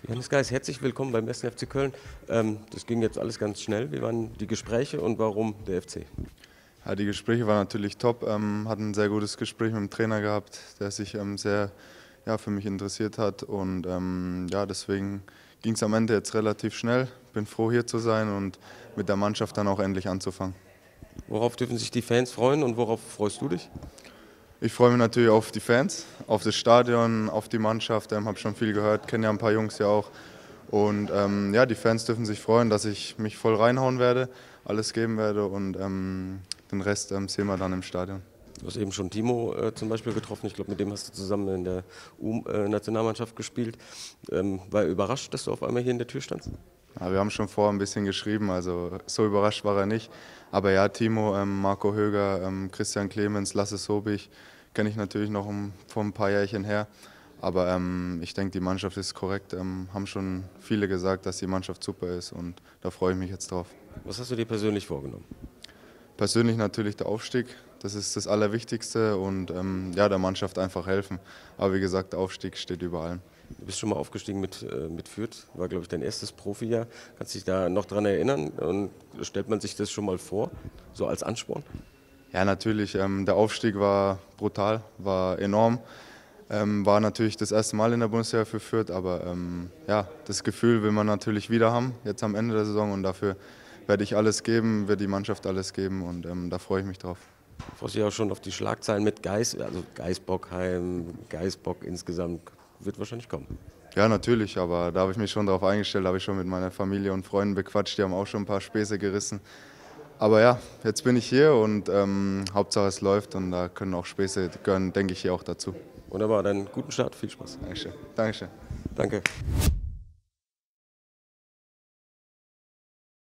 Johannes Geis, herzlich willkommen beim 1. FC Köln. Das ging jetzt alles ganz schnell. Wie waren die Gespräche und warum der FC? Ja, die Gespräche waren natürlich top. Hatten ein sehr gutes Gespräch mit dem Trainer gehabt, der sich sehr für mich interessiert hat. Und deswegen ging es am Ende jetzt relativ schnell. Bin froh, hier zu sein und mit der Mannschaft dann auch endlich anzufangen. Worauf dürfen sich die Fans freuen und worauf freust du dich? Ich freue mich natürlich auf die Fans, auf das Stadion, auf die Mannschaft. Habe schon viel gehört, kenne ja ein paar Jungs ja auch. Und die Fans dürfen sich freuen, dass ich mich voll reinhauen werde, alles geben werde und den Rest sehen wir dann im Stadion. Du hast eben schon Timo zum Beispiel getroffen. Ich glaube, mit dem hast du zusammen in der U-Nationalmannschaft gespielt. War er überrascht, dass du auf einmal hier in der Tür standst? Ja, wir haben schon vorher ein bisschen geschrieben, also so überrascht war er nicht. Aber ja, Timo, Marco Höger, Christian Clemens, Lasse Sobich kenne ich natürlich noch vor ein paar Jährchen her. Aber ich denke, die Mannschaft ist korrekt. Haben schon viele gesagt, dass die Mannschaft super ist und da freue ich mich jetzt drauf. Was hast du dir persönlich vorgenommen? Persönlich natürlich der Aufstieg, das ist das Allerwichtigste und der Mannschaft einfach helfen. Aber wie gesagt, der Aufstieg steht über allem. Du bist schon mal aufgestiegen mit Fürth, war glaube ich dein erstes Profijahr. Kannst du dich da noch dran erinnern und stellt man sich das schon mal vor, so als Ansporn? Ja, natürlich, der Aufstieg war brutal, war enorm. War natürlich das erste Mal in der Bundesliga für Fürth, aber das Gefühl will man natürlich wieder haben, jetzt am Ende der Saison und dafür werde ich alles geben, wird die Mannschaft alles geben und da freue ich mich drauf. Du freust dich auch schon auf die Schlagzeilen mit Geis, also Geisbockheim, Geisbock insgesamt, wird wahrscheinlich kommen. Ja, natürlich, aber da habe ich mich schon darauf eingestellt, habe ich schon mit meiner Familie und Freunden bequatscht, die haben auch schon ein paar Späße gerissen. Aber ja, jetzt bin ich hier und Hauptsache es läuft und da können auch Späße gehören, denke ich, hier auch dazu. Wunderbar, dann guten Start, viel Spaß. Dankeschön. Dankeschön. Danke.